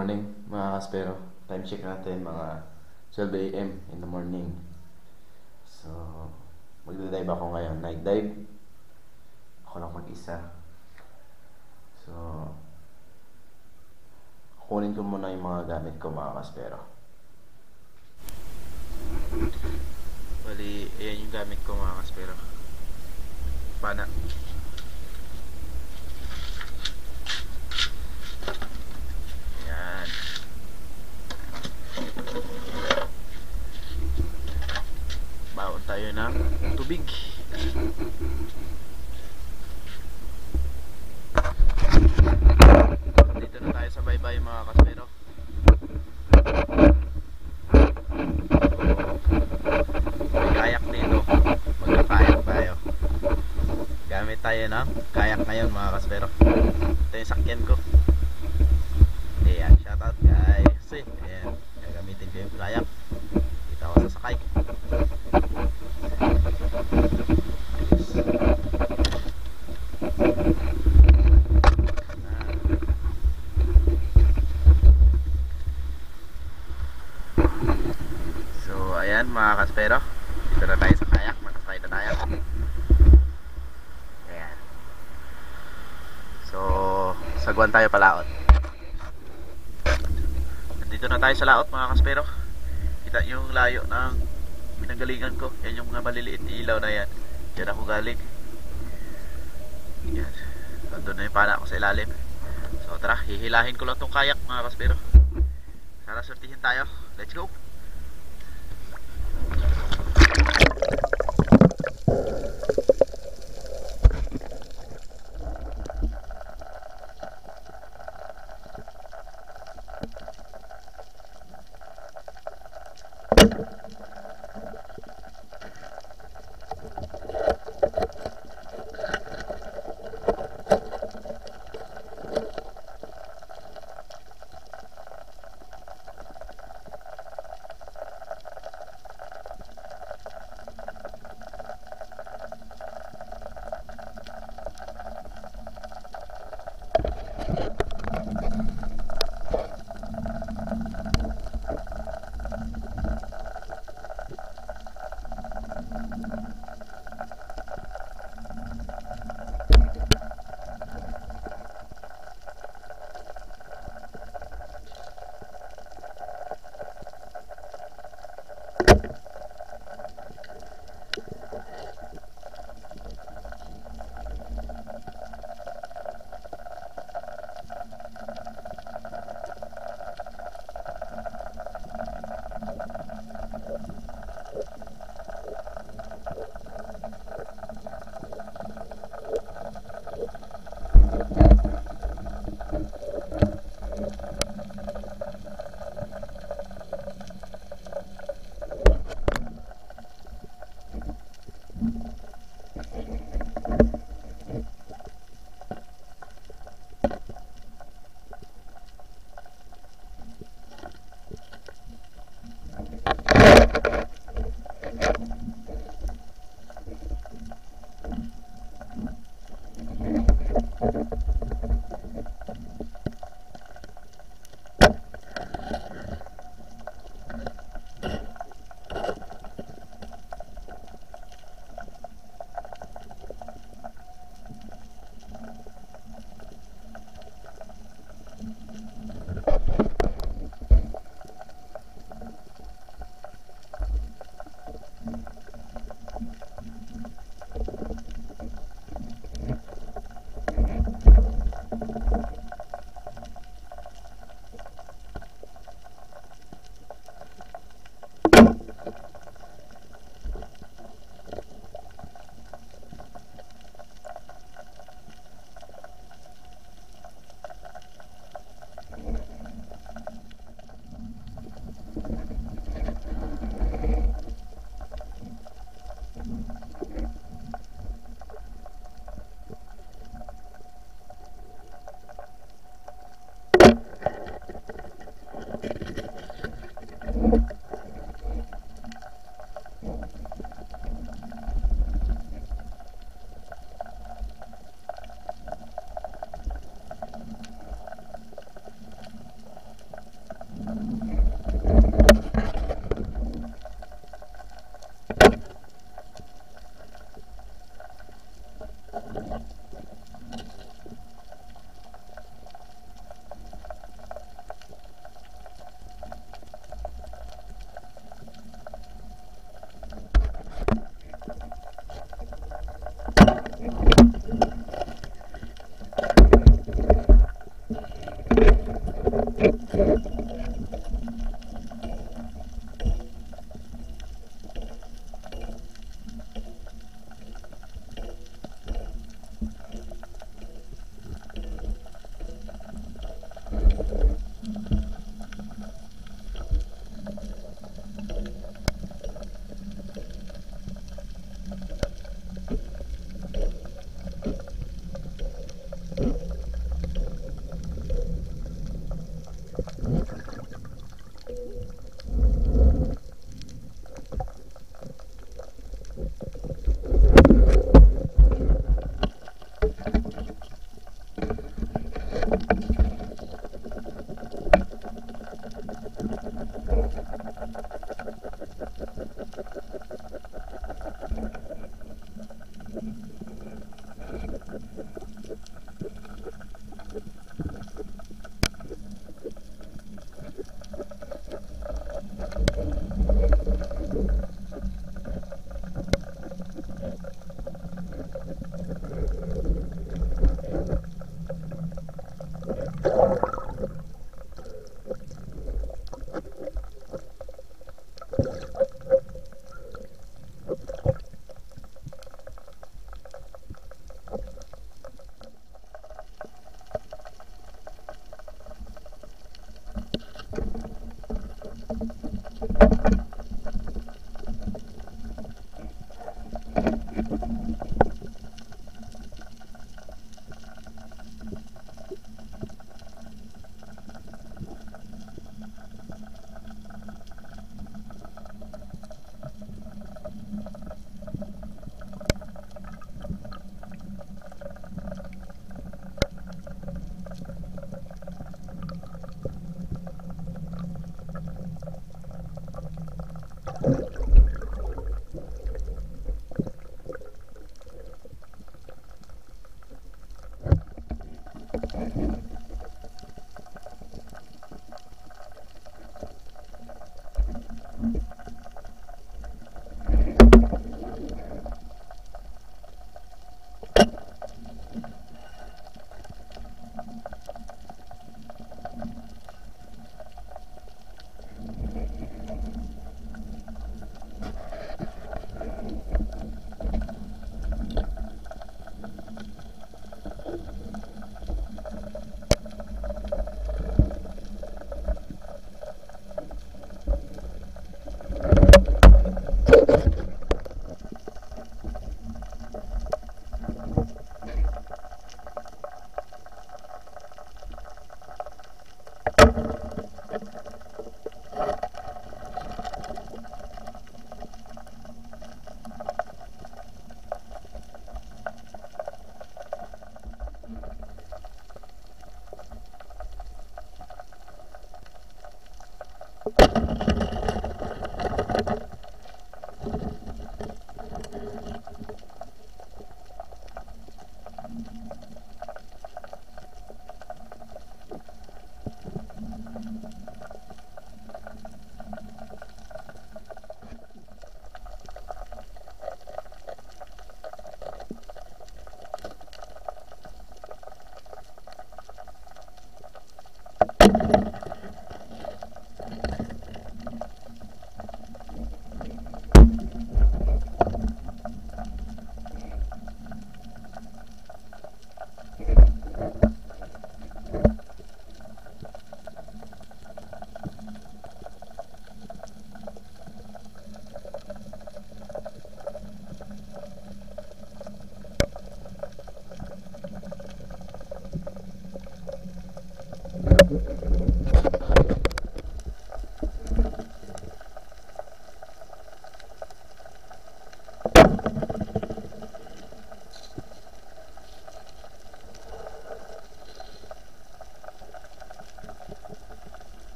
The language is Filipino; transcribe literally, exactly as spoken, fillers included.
morning mga kaspero. Time check natin mga twelve a m in the morning. So, magdidive ako ngayon. Night dive. Ako lang mag-isa. So, kunin ko muna yung mga gamit ko mga kaspero. Bali, ayan yung gamit ko mga kaspero. Pana. Baon tayo ng tubig. Dito na tayo sa baybay mga kaspero. May kayak dito. Magkakayak tayo. Gamit tayo ng kayak ngayon mga kaspero. Ito yung sakyan ko. Ayan, shoutout guys. Ayan, gagamitin ko yung kayak. Dito ako sasakay. So ayan mga kaspero, dito na tayo sa kayak, makasakay na tayo. Ayan. So sagwan tayo palaot. Dito na tayo sa laot mga kaspero. Kita yung layo ng pinanggalingan ko. Yan yung mga maliliit na ilaw na yan. Diyan ako galing. Yan. Nandun na yung pana ako sa ilalim. So tara, hihilahin ko lang tong kayak mga kaspero. Sana sortihin tayo. Let's go!